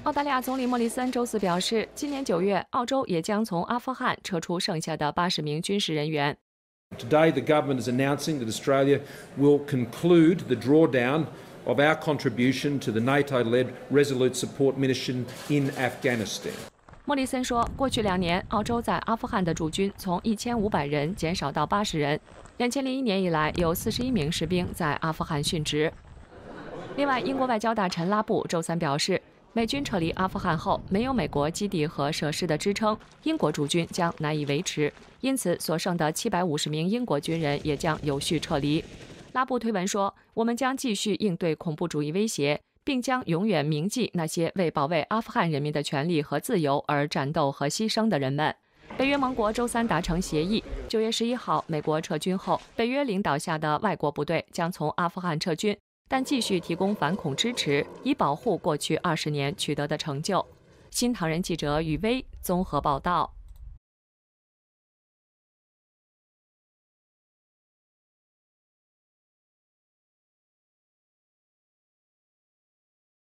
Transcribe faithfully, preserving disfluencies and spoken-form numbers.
澳大利亚总理莫里森周四表示，今年九月，澳洲也将从阿富汗撤出剩下的八十名军事人员。 Today, the government is announcing that Australia will conclude the drawdown of our contribution to the NATO-led Resolute Support Mission in Afghanistan. 莫里森说，过去两年，澳洲在阿富汗的驻军从一千五百人减少到八十人。两千零一年以来，有四十一名士兵在阿富汗殉职。另外，英国外交大臣拉布周三表示，美军撤离阿富汗后，没有美国基地和设施的支撑，英国驻军将难以维持，因此所剩的七百五十名英国军人也将有序撤离。拉布推文说：“我们将继续应对恐怖主义威胁，并将永远铭记那些为保卫阿富汗人民的权利和自由而战斗和牺牲的人们。”北约盟国周三达成协议，九月十一号，美国撤军后，北约领导下的外国部队将从阿富汗撤军，但继续提供反恐支持，以保护过去二十年取得的成就。新唐人记者雨薇综合报道。